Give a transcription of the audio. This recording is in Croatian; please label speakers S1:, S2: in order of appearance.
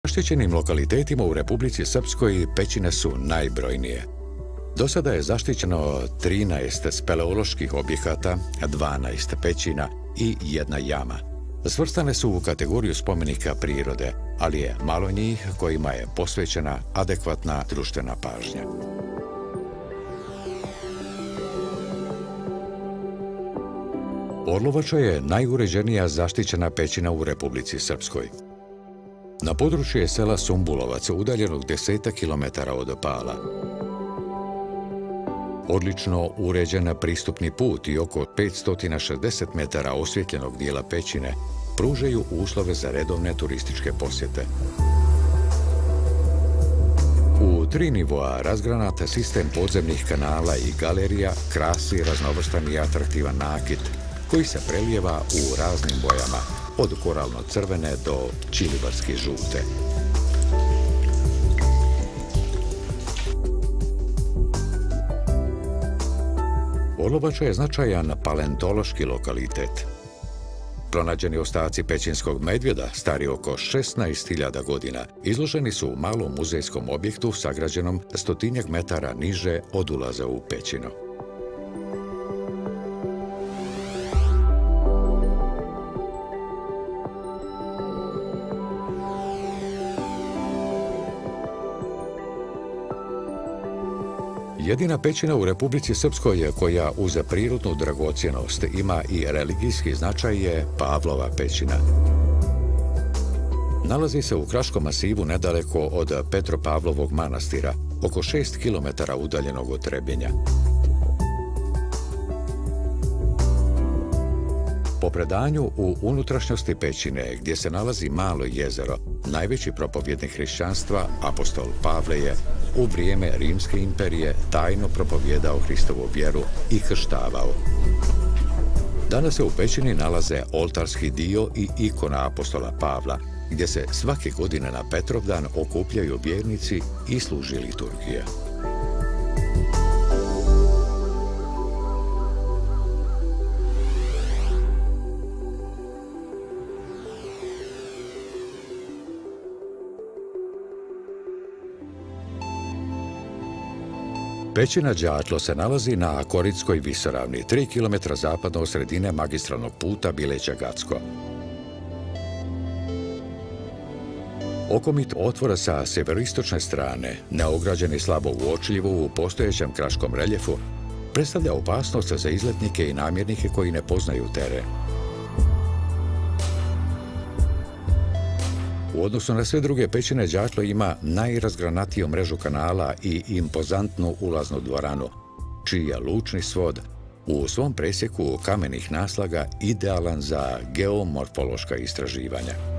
S1: Zaštićenim lokalitetima u Republici Srpskoj pećine su najbrojnije. Do sada je zaštićeno 13 speleoloških objekata, 12 pećina i 1 jama. Svrstane su u kategoriju spomenika prirode, ali je malo njih kojima je posvećena adekvatna društvena pažnja. Orlovača je najuređenija zaštićena pećina u Republici Srpskoj. Na području je sela Sumbulovac, udaljenog 10 kilometara od Pala. Odlično uređen pristupni put i oko 560 metara osvjetljenog dijela pećine pružaju uslove za redovne turističke posjete. U 3 nivoa razgranat sistem podzemnih kanala i galerija krasi raznovrstan i atraktivan nakit koji se prelijeva u raznim bojama, od koralno-crvene do čilibarski žute. Orlovača je značajan paleontološki lokalitet. Pronađeni ostaci pećinskog medvjeda, stari oko 16.000 godina, izloženi su u malom muzejskom objektu sagrađenom 100 metara niže od ulaza u pećinu. Jedina pećina u Republici Srpskoj koja uz prirodnu dragocjenost ima i religijski značaj je Pavlova pećina. Nalazi se u Kraškom masivu nedaleko od Petropavlovog manastira, oko 6 km udaljenog od Trebinja. Po predanju, u unutrašnjosti pećine, gdje se nalazi malo jezero, najveći propovjednik hrišćanstva, apostol Pavle je u vrijeme Rimske imperije tajno propovjedao Hristovu vjeru i krštavao. Danas se u pećini nalaze oltarski dio i ikona apostola Pavla, gdje se svake godine na Petrovdan okupljaju vjernici i služi liturgija. Pećina Đatlo se nalazi na Koritskoj visoravni, 3 km zapadno od sredine magistralnog puta Bileća-Gacko. Okomit otvora sa sjeveroistočne strane, neograđen i slabo uočljivo u postojećem kraškom reljefu, predstavlja opasnost za izletnike i namjernike koji ne poznaju teren. U odnosu na sve druge pećine, Đatlo ima najrazgranatiju mrežu kanala i impozantnu ulaznu dvoranu, čiji je lučni svod u svom presjeku kamenih naslaga idealan za geomorfološka istraživanja.